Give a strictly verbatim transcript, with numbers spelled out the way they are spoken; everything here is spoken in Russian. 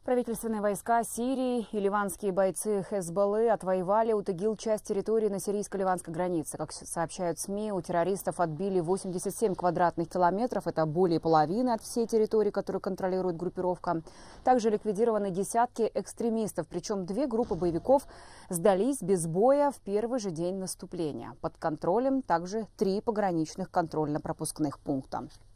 Правительственные войска Сирии и ливанские бойцы Хезболлы отвоевали у ИГИЛ часть территории на сирийско-ливанской границе. Как сообщают СМИ, у террористов отбили восемьдесят семь квадратных километров. Это более половины от всей территории, которую контролирует группировка. Также ликвидированы десятки экстремистов. Причем две группы боевиков сдались без боя в первый же день наступления. Под контролем также три пограничных контрольно-пропускных пункта.